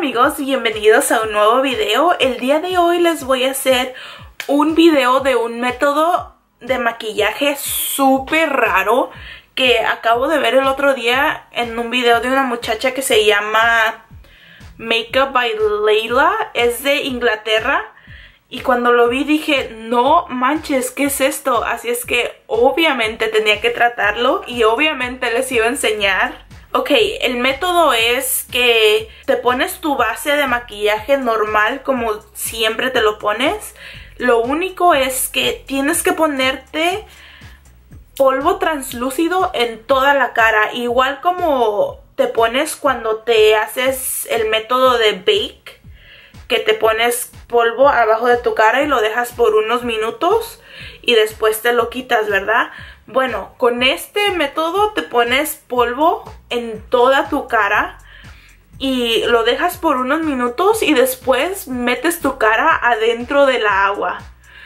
amigos, bienvenidos a un nuevo video. El día de hoy les voy a hacer un video de un método de maquillaje súper raro que acabo de ver el otro día en un video de una muchacha que se llama Makeup by Layla. Es de Inglaterra. Y cuando lo vi dije, no manches, ¿qué es esto? Así es que obviamente tenía que tratarlo y obviamente les iba a enseñar. Ok, el método es que te pones tu base de maquillaje normal como siempre te lo pones. Lo único es que tienes que ponerte polvo translúcido en toda la cara. Igual como te pones cuando te haces el método de bake, que te pones polvo abajo de tu cara y lo dejas por unos minutos y después te lo quitas, ¿verdad? Bueno, con este método te pones polvo en toda tu cara y lo dejas por unos minutos y después metes tu cara adentro del agua.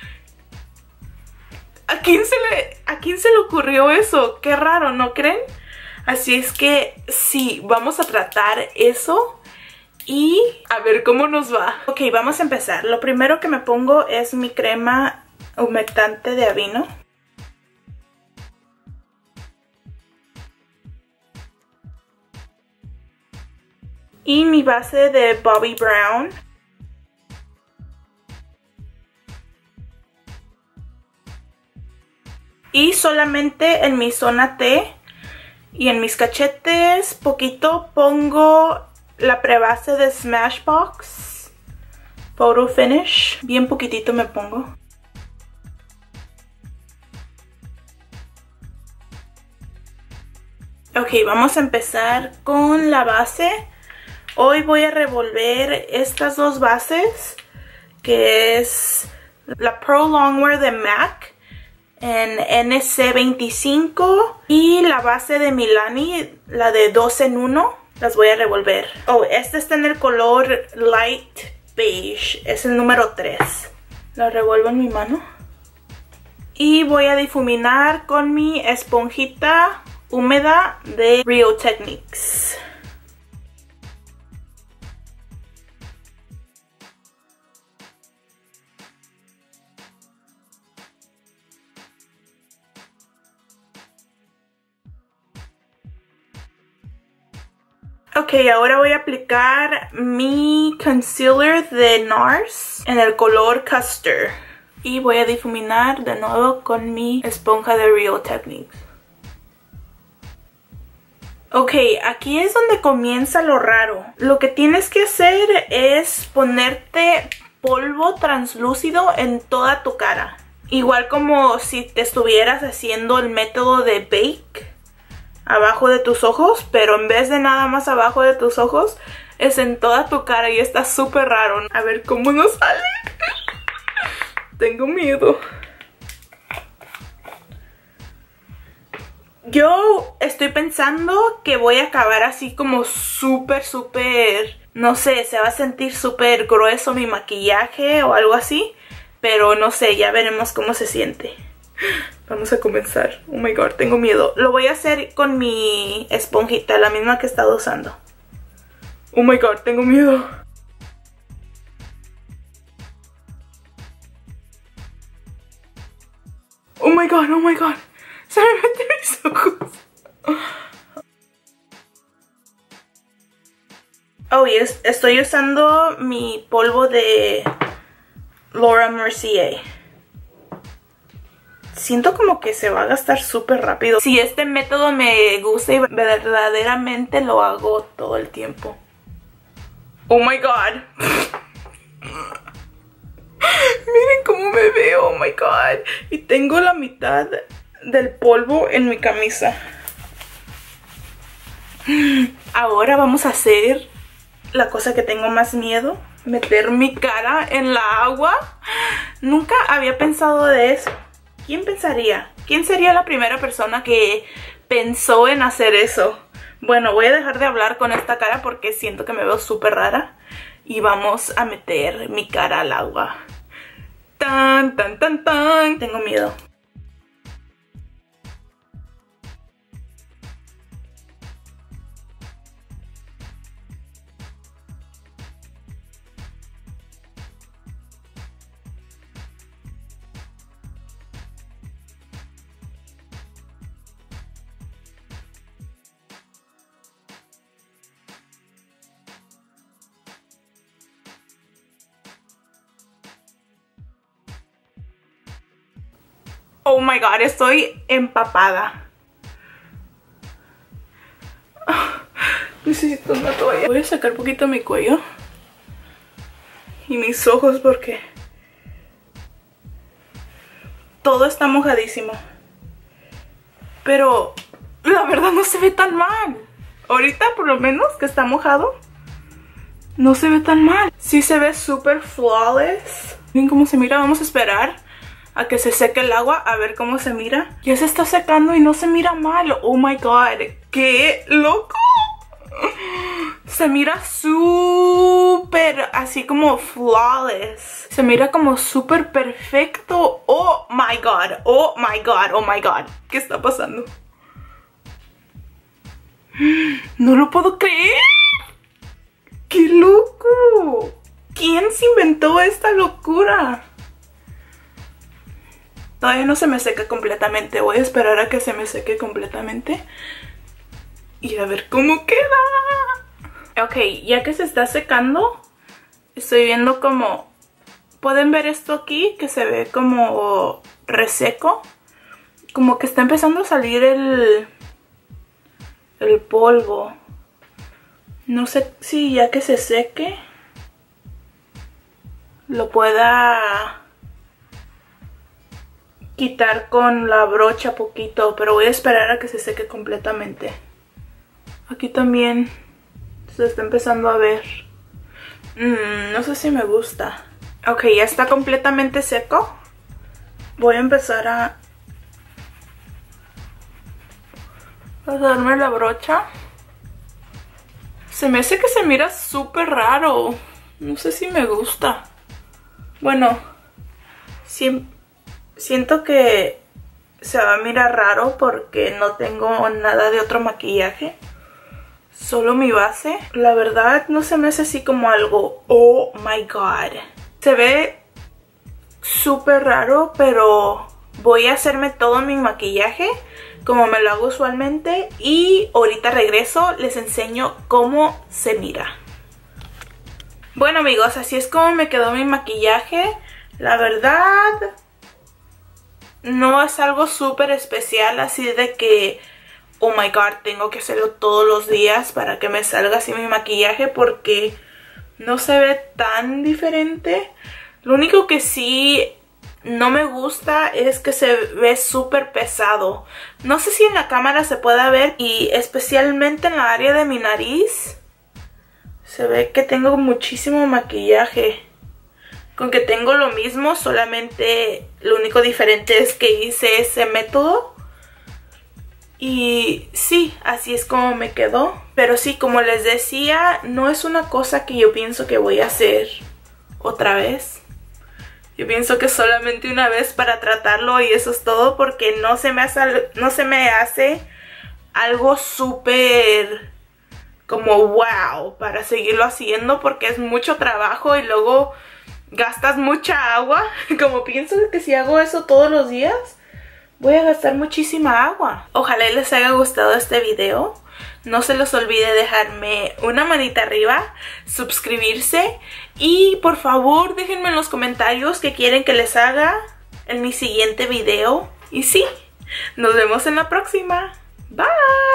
¿A quién se le ocurrió eso? Qué raro, ¿no creen? Así es que sí, vamos a tratar eso y a ver cómo nos va. Ok, vamos a empezar. Lo primero que me pongo es mi crema humectante de Aveeno. Y mi base de Bobbi Brown. Y solamente en mi zona T y en mis cachetes poquito pongo la prebase de Smashbox Photo Finish. Bien poquitito me pongo. Ok, vamos a empezar con la base. Hoy voy a revolver estas dos bases, que es la Pro Longwear de MAC en NC25 y la base de Milani, la de 2 en 1. Las voy a revolver. Oh, este está en el color Light Beige. Es el número 3. La revuelvo en mi mano. Y voy a difuminar con mi esponjita húmeda de Rio Techniques. Ok, ahora voy a aplicar mi concealer de NARS en el color Custard. Y voy a difuminar de nuevo con mi esponja de Rio Techniques. Ok, aquí es donde comienza lo raro. Lo que tienes que hacer es ponerte polvo translúcido en toda tu cara. Igual como si te estuvieras haciendo el método de bake abajo de tus ojos, pero en vez de nada más abajo de tus ojos, es en toda tu cara y está súper raro. A ver cómo nos sale. Tengo miedo. Yo estoy pensando que voy a acabar así como súper, no sé, se va a sentir súper grueso mi maquillaje o algo así, pero no sé, ya veremos cómo se siente. Vamos a comenzar. Oh my god, tengo miedo. Lo voy a hacer con mi esponjita, la misma que he estado usando. Oh my god, tengo miedo. Oh my god, oh my god. Se me meten mis ojos. Oh, y estoy usando mi polvo de Laura Mercier. Siento como que se va a gastar súper rápido. Si este método me gusta y verdaderamente lo hago todo el tiempo. Oh my god. Miren cómo me veo, oh my god. Y tengo la mitad del polvo en mi camisa. Ahora vamos a hacer la cosa que tengo más miedo. Meter mi cara en la agua. Nunca había pensado de eso. ¿Quién pensaría? ¿Quién sería la primera persona que pensó en hacer eso? Bueno, voy a dejar de hablar con esta cara porque siento que me veo súper rara. Y vamos a meter mi cara al agua. ¡Tan, tan, tan, tan! Tengo miedo. Oh my god, estoy empapada. Necesito una toalla. Voy a sacar un poquito mi cuello y mis ojos porque todo está mojadísimo. Pero la verdad no se ve tan mal. Ahorita por lo menos que está mojado, no se ve tan mal. Sí se ve súper flawless. Miren cómo se mira. Vamos a esperar a que se seque el agua a ver cómo se mira. Ya se está secando y no se mira mal. Oh my god, qué loco. Se mira súper así como flawless. Se mira como súper perfecto. Oh my god, oh my god, oh my god. ¿Qué está pasando? No lo puedo creer. ¡Qué loco! ¿Quién se inventó esta locura? Todavía no se me seca completamente. Voy a esperar a que se me seque completamente y a ver cómo queda. Ok, ya que se está secando, estoy viendo como... ¿Pueden ver esto aquí? Que se ve como reseco. Como que está empezando a salir el polvo. No sé si ya que se seque lo pueda quitar con la brocha poquito, pero voy a esperar a que se seque completamente. Aquí también se está empezando a ver. No sé si me gusta. Ok, ya está completamente seco. Voy a empezar a pasarme la brocha. Se me hace que se mira súper raro. No sé si me gusta. Bueno, siento que se va a mirar raro porque no tengo nada de otro maquillaje. Solo mi base. La verdad no se me hace así como algo. Oh my god. Se ve súper raro, pero voy a hacerme todo mi maquillaje como me lo hago usualmente y ahorita regreso, les enseño cómo se mira. Bueno amigos, así es como me quedó mi maquillaje. La verdad no es algo súper especial, así de que oh my god, tengo que hacerlo todos los días para que me salga así mi maquillaje, porque no se ve tan diferente. Lo único que sí no me gusta es que se ve súper pesado. No sé si en la cámara se pueda ver, y especialmente en la área de mi nariz se ve que tengo muchísimo maquillaje. Con que tengo lo mismo, solamente lo único diferente es que hice ese método. Y sí, así es como me quedó. Pero sí, como les decía, no es una cosa que yo pienso que voy a hacer otra vez. Yo pienso que solamente una vez para tratarlo y eso es todo, porque no se me hace algo súper como wow para seguirlo haciendo, porque es mucho trabajo y luego gastas mucha agua. Como pienso que si hago eso todos los días voy a gastar muchísima agua. Ojalá les haya gustado este video. No se les olvide dejarme una manita arriba, suscribirse y por favor déjenme en los comentarios qué quieren que les haga en mi siguiente video. Y sí, nos vemos en la próxima. Bye.